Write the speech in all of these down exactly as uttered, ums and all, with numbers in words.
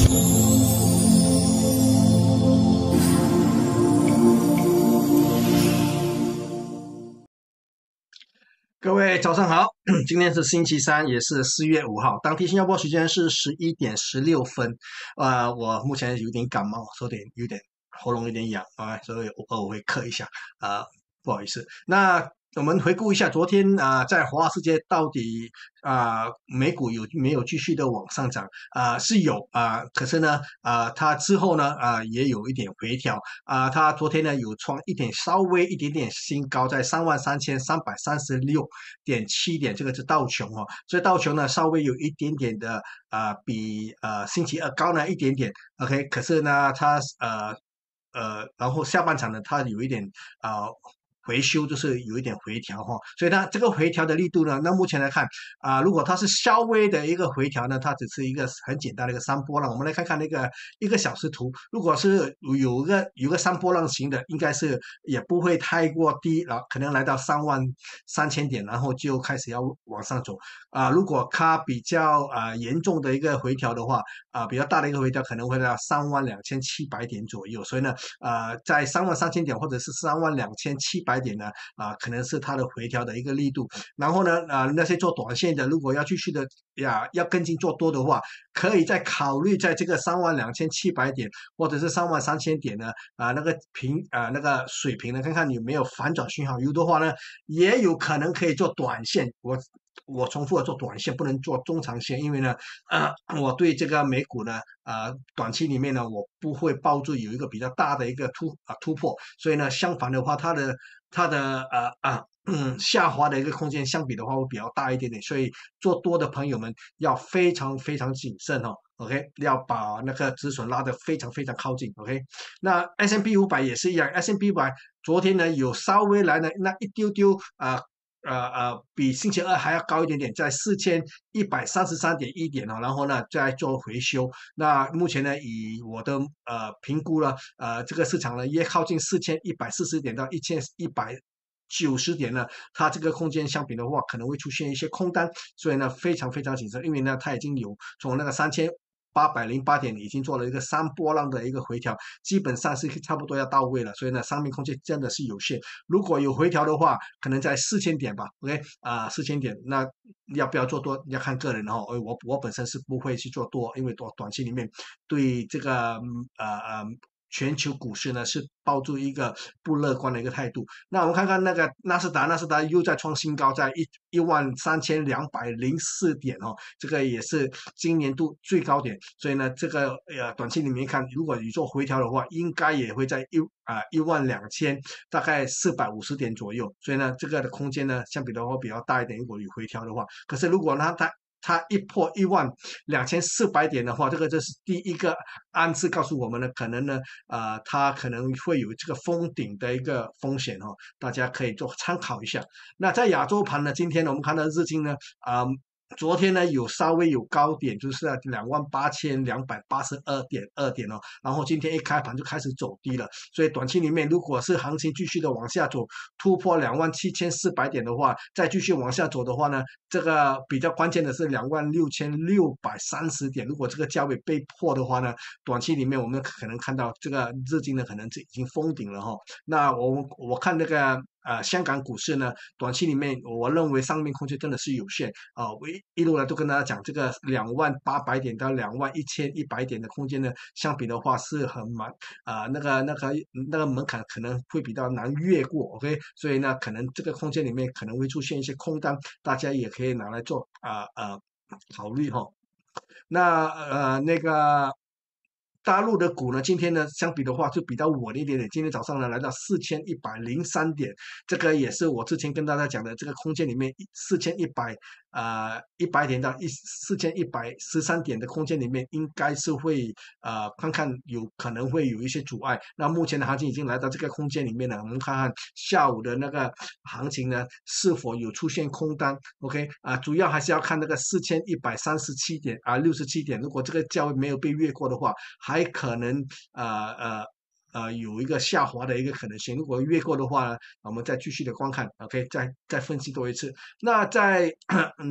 各位早上好，今天是星期三，也是四月五号，当地新加坡时间是十一点十六分。呃，我目前有点感冒，有点有点喉咙有点痒啊，所以偶尔我会咳一下啊、呃不好意思。那我们回顾一下昨天啊、呃在华尔世界到底啊、呃美股有没有继续的往上涨啊、呃是有啊、呃可是呢啊、呃它之后呢啊、呃也有一点回调啊、呃它昨天呢有创一点稍微一点点新高，在三万三千三百三十六点七点，这个是道琼哦，所以道琼呢稍微有一点点的啊、呃比呃星期二高呢一点点，OK，可是呢它呃呃，然后下半场呢，它有一点啊、呃回修，就是有一点回调哈，所以它这个回调的力度呢，那目前来看啊、呃如果它是稍微的一个回调呢，它只是一个很简单的一个三波浪。我们来看看那个一个小时图，如果是有个有个三波浪形的，应该是也不会太过低，然后可能来到三万三千点，然后就开始要往上走啊、如果它比较啊、呃严重的一个回调的话，啊、比较大的一个回调可能会到三万两千七百点左右，所以呢，呃，在三万三千点或者是三万两千七百点呢，啊、可能是它的回调的一个力度。然后呢，啊、那些做短线的，如果要继续的呀，要跟进做多的话，可以再考虑在这个三万两千七百点或者是三万三千点呢，啊、那个平啊、那个水平呢，看看有没有反转讯号，有的话呢，也有可能可以做短线。我我重复的做短线，不能做中长线，因为呢，呃，我对这个美股呢，呃，短期里面呢，我不会抱住有一个比较大的一个突啊、突破，所以呢，相反的话，它的它的呃啊。嗯，下滑的一个空间相比的话会比较大一点点，所以做多的朋友们要非常非常谨慎哦。OK，要把那个止损拉得非常非常靠近。OK，那 S and P 五百也是一样，S and P 五百昨天呢有稍微来的那一丢丢啊。呃呃，比星期二还要高一点点，在四千一百三十三点一点哦，然后呢再做回修。那目前呢，以我的呃评估了，呃，这个市场呢也靠近四千一百四十点到一千一百九十点呢，它这个空间相比的话，可能会出现一些空单，所以呢非常非常谨慎，因为呢它已经有从那个三千。八百零八点已经做了一个三波浪的一个回调，基本上是差不多要到位了，所以呢，上面空间真的是有限。如果有回调的话，可能在四千点吧，OK 啊、四千点，那要不要做多要看个人哦。我我本身是不会去做多，因为短短期里面对这个呃呃全球股市呢是抱住一个不乐观的一个态度。那我们看看那个纳斯达，纳斯达又在创新高，在一一万三千两百零四点哦，这个也是今年度最高点。所以呢，这个呃短期里面看，如果你做回调的话，应该也会在一啊一万两千大概四百五十点左右。所以呢，这个的空间呢相比的话比较大一点，如果有回调的话。可是如果它它它一破一万两千四百点的话，这个就是第一个暗示告诉我们呢，可能呢，呃，它可能会有这个封顶的一个风险哦，大家可以做参考一下。那在亚洲盘呢，今天呢，我们看到日经呢，啊、呃昨天呢有稍微有高点，就是在两万八千两百八十二点二点哦，然后今天一开盘就开始走低了，所以短期里面如果是行情继续的往下走，突破两万七千四百点的话，再继续往下走的话呢，这个比较关键的是两万六千六百三十点，如果这个价位被破的话呢，短期里面我们可能看到这个日经呢可能已经封顶了哈、哦。那我我看那个。呃，香港股市呢，短期里面我认为上面空间真的是有限啊、呃。我一一路来都跟大家讲，这个两万八百点到两万一千一百点的空间呢，相比的话是很蛮啊、呃，那个那个那个门槛可能会比较难越过。OK，所以呢，可能这个空间里面可能会出现一些空单，大家也可以拿来做啊呃，呃考虑哈、哦。那呃那个大陆的股呢，今天呢相比的话就比较稳一点点。今天早上呢来到四千一百零三点，这个也是我之前跟大家讲的这个空间里面四千一百呃一百点到一四千一百十三点的空间里面，应该是会呃看看有可能会有一些阻碍。那目前的行情已经来到这个空间里面了，我们看看下午的那个行情呢是否有出现空单。OK 啊、呃，主要还是要看那个四千一百三十七点啊六十七点，如果这个价位没有被越过的话。还可能呃呃呃有一个下滑的一个可能性。如果越过的话呢，我们再继续的观看，OK，再再分析多一次。那在嗯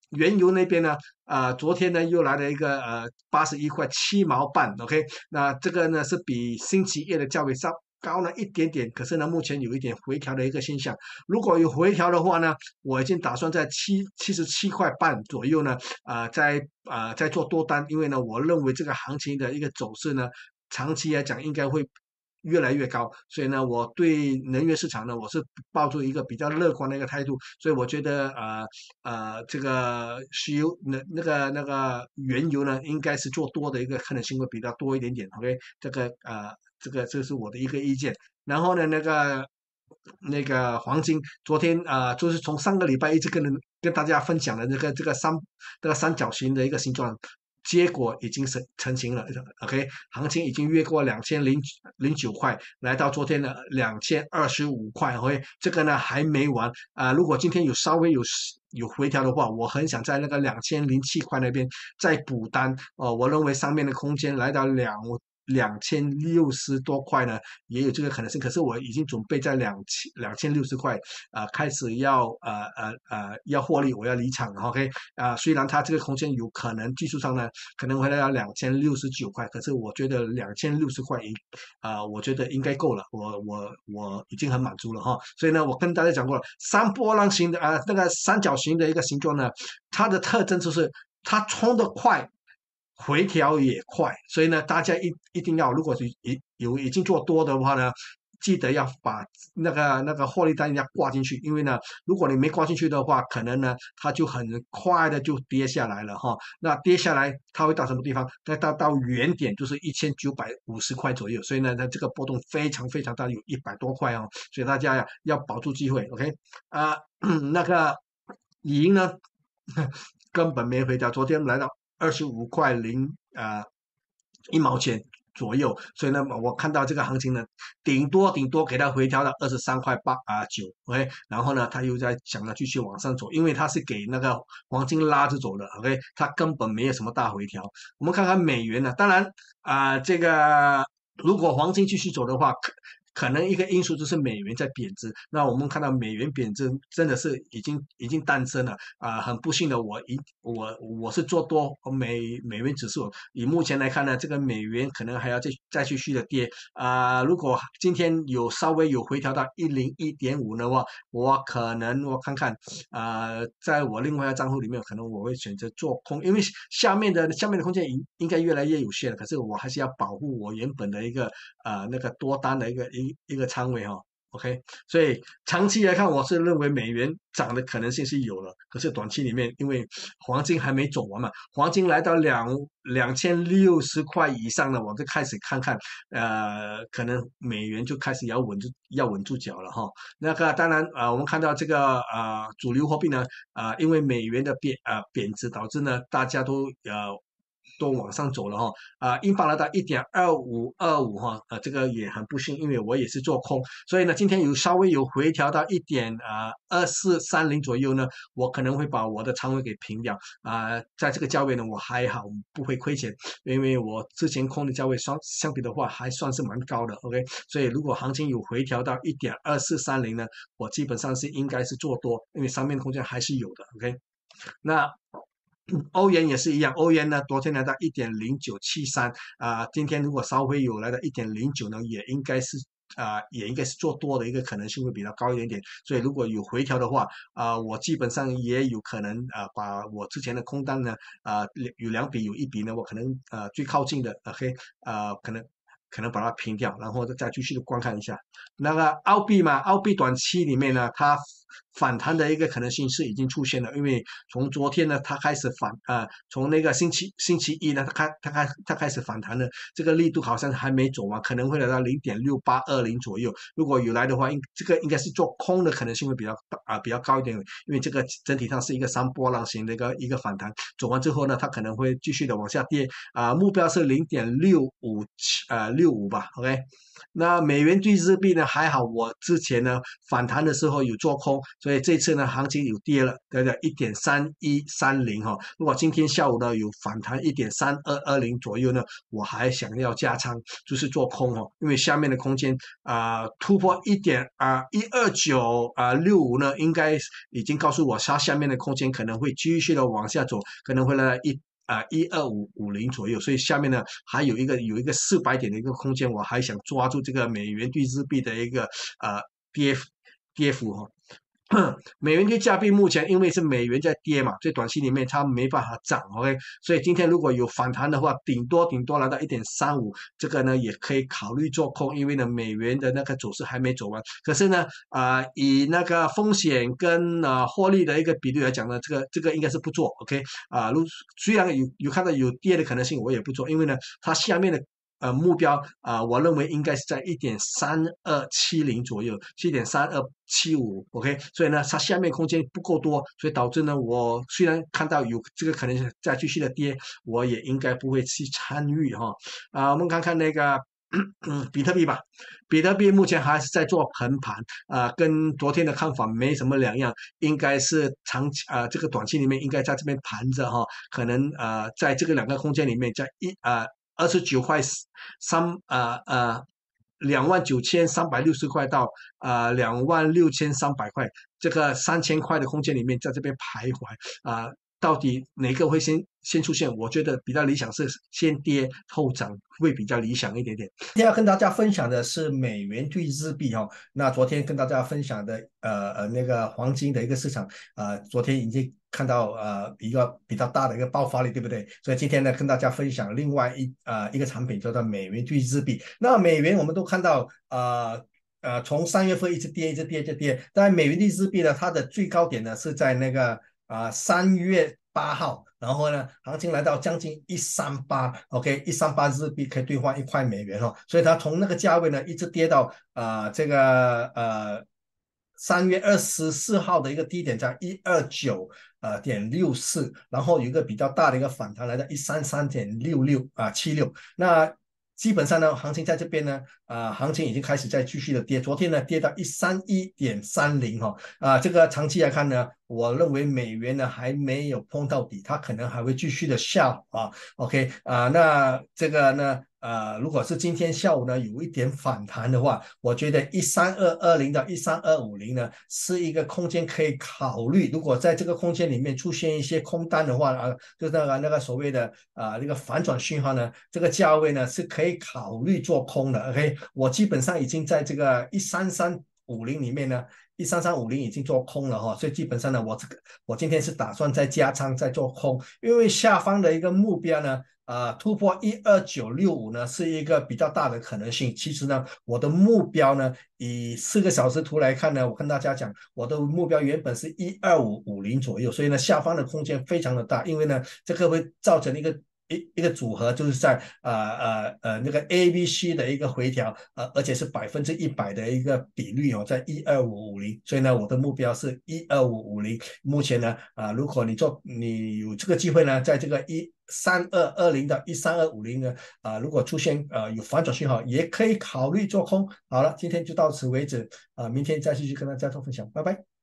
原油那边呢，呃，昨天呢又来了一个呃八十一块七毛半，OK，那这个呢是比星期一的价位稍高了一点点，可是呢目前有一点回调的一个现象。如果有回调的话呢，我已经打算在七七十七块半左右呢，啊、呃，在啊、呃、在做多单，因为呢我认为这个行情的一个走势呢，长期来讲应该会越来越高，所以呢，我对能源市场呢，我是抱住一个比较乐观的一个态度，所以我觉得呃呃，这个石油那那个那个原油呢，应该是做多的一个可能性会比较多一点点，OK，这个呃这个这是我的一个意见。然后呢，那个那个黄金，昨天啊、呃，就是从上个礼拜一直跟人跟大家分享的这个这个三这个三角形的一个形状，结果已经成成型了，OK，行情已经越过两千零零九块，来到昨天的两千二十五块，OK，这个呢还没完啊、呃，如果今天有稍微有有回调的话，我很想在那个两千零七块那边再补单哦、呃，我认为上面的空间来到两两千六十多块呢，也有这个可能性。可是我已经准备在两千两千六十块啊、呃，开始要呃呃呃要获利，我要离场，OK 啊、呃，虽然它这个空间有可能技术上呢可能会来到两千六十九块，可是我觉得两千六十块已啊、呃，我觉得应该够了，我我我已经很满足了哈。所以呢，我跟大家讲过了，三波浪形的啊、呃、那个三角形的一个形状呢，它的特征就是它冲得快。回调也快，所以呢，大家一一定要，如果是已有已经做多的话呢，记得要把那个那个获利单要挂进去，因为呢，如果你没挂进去的话，可能呢它就很快的就跌下来了哈。那跌下来它会到什么地方？那到到原点就是一千九百五十块左右，所以呢，它这个波动非常非常大，有一百多块哦，所以大家呀要保住机会，OK 啊、呃，那个银呢根本没回调，昨天来到二十五块零啊一毛钱左右，所以呢，我看到这个行情呢，顶多顶多给它回调到二十三块八啊九，OK，然后呢，它又在想着继续往上走，因为它是给那个黄金拉着走的，OK，它根本没有什么大回调。我们看看美元呢，当然啊、呃，这个如果黄金继续走的话，可可能一个因素就是美元在贬值。那我们看到美元贬值真的是已经已经诞生了啊、呃！很不幸的，我一我我是做多美美元指数，以目前来看呢，这个美元可能还要再再继续的跌啊、呃！如果今天有稍微有回调到一零一点五的话，我可能我看看啊、呃，在我另外的账户里面，可能我会选择做空，因为下面的下面的空间应应该越来越有限了。可是我还是要保护我原本的一个啊、呃、那个多单的一个一一个仓位哈、哦。OK，所以长期来看，我是认为美元涨的可能性是有了，可是短期里面，因为黄金还没走完嘛，黄金来到两两千六十块以上呢，我就开始看看，呃，可能美元就开始要稳住要稳住脚了哈。那个当然啊、呃，我们看到这个啊、呃、主流货币呢啊、呃，因为美元的贬啊、呃、贬值，导致呢大家都呃。都往上走了哈，啊、呃，英镑来到一点二五二五哈，呃，这个也很不幸，因为我也是做空，所以呢，今天有稍微有回调到一点啊二四三零左右呢，我可能会把我的仓位给平掉啊、呃，在这个价位呢，我还好不会亏钱，因为我之前空的价位相相比的话还算是蛮高的 ，OK，所以如果行情有回调到一点二四三零呢，我基本上是应该是做多，因为上面空间还是有的 ，OK，那。欧元也是一样，欧元呢，昨天来到一点零九七三啊，今天如果稍微有来到一点零九呢，也应该是啊、呃，也应该是做多的一个可能性会比较高一点点。所以如果有回调的话啊、呃，我基本上也有可能啊、呃，把我之前的空单呢啊、呃，有两笔有一笔呢，我可能呃最靠近的 OK 啊、呃，可能。可能把它平掉，然后再继续的观看一下那个澳币嘛，澳币短期里面呢，它反弹的一个可能性是已经出现了，因为从昨天呢，它开始反啊、呃，从那个星期星期一呢，它开它开它开始反弹了，这个力度好像还没走完，可能会来到零点六八二零左右。如果有来的话，应这个应该是做空的可能性会比较啊、呃、比较高一点，因为这个整体上是一个三波浪形的一个一个反弹，走完之后呢，它可能会继续的往下跌啊、呃，目标是零点六五七啊。 六五吧 ，OK。那美元对日币呢？还好，我之前呢反弹的时候有做空，所以这次呢行情有跌了，对不对？一点三一三零哈。如果今天下午呢有反弹一点三二二零左右呢，我还想要加仓，就是做空哦，因为下面的空间啊、呃、突破一点啊一二九啊六五呢，应该已经告诉我它下面的空间可能会继续的往下走，可能会来一。啊，一二五五零左右，所以下面呢还有一个有一个四百点的一个空间，我还想抓住这个美元对日币的一个呃跌跌幅哈、哦。美元对加币目前因为是美元在跌嘛，在短期里面它没办法涨，OK，所以今天如果有反弹的话，顶多顶多来到一点三五，这个呢也可以考虑做空，因为呢美元的那个走势还没走完。可是呢，啊、呃，以那个风险跟呃获利的一个比例来讲呢，这个这个应该是不做，OK，啊、呃，如虽然有有看到有跌的可能性，我也不做，因为呢它下面的。呃，目标啊、呃，我认为应该是在一点三二七零左右，一点三二七五，OK，所以呢，它下面空间不够多，所以导致呢，我虽然看到有这个可能性再继续的跌，我也应该不会去参与哈。啊、呃，我们看看那个。嗯，比特币吧，比特币目前还是在做横盘，啊、呃，跟昨天的看法没什么两样，应该是长期啊、呃，这个短期里面应该在这边盘着哈，可能呃，在这个两个空间里面，在一啊。呃二十九块三呃呃两万九千三百六十块到呃两万六千三百块，这个三千块的空间里面，在这边徘徊啊、呃，到底哪个会先先出现？我觉得比较理想是先跌后涨，会比较理想一点点。今天要跟大家分享的是美元对日币哈、哦。那昨天跟大家分享的呃呃那个黄金的一个市场，呃，昨天已经看到呃一个比较大的一个爆发力，对不对？所以今天呢，跟大家分享另外一呃一个产品叫做美元对日币。那美元我们都看到呃。呃，从三月份一直跌，一直跌，一直跌。但美元对日币呢，它的最高点呢是在那个啊三、呃、月八号，然后呢，行情来到将近一三八，OK， 一三八日币可以兑换一块美元哦，所以它从那个价位呢一直跌到啊、呃、这个呃三月二十四号的一个低点在一二九呃点六四，然后有一个比较大的一个反弹来到一三三点六六啊七六，那。基本上呢，行情在这边呢，啊、呃，行情已经开始在继续的跌。昨天呢，跌到一三一点三零哈，啊，这个长期来看呢，我认为美元呢还没有碰到底，它可能还会继续的下啊。OK 啊、呃，那这个呢，呃，如果是今天下午呢有一点反弹的话，我觉得一三二二零到一三二五零呢是一个空间可以考虑。如果在这个空间里面出现一些空单的话啊，就是那个那个所谓的啊、呃、那个反转讯号呢，这个价位呢是可以考虑做空的。OK，我基本上已经在这个一三三五零里面呢。一三三五零已经做空了哈，所以基本上呢，我这个我今天是打算再加仓再做空，因为下方的一个目标呢，啊、呃、突破一二九六五呢是一个比较大的可能性。其实呢，我的目标呢，以四个小时图来看呢，我跟大家讲，我的目标原本是一二五五零左右，所以呢，下方的空间非常的大，因为呢，这个会造成一个。一一个组合就是在呃呃呃那个 A B C 的一个回调，呃，而且是百分之一百的一个比率哦，在一二五五零，所以呢，我的目标是一二五五零。目前呢，啊、呃，如果你做你有这个机会呢，在这个一三二二零到一三二五零呢，啊、呃，如果出现呃有反转讯号，也可以考虑做空。好了，今天就到此为止，啊、呃，明天再继续跟大家做分享，拜拜。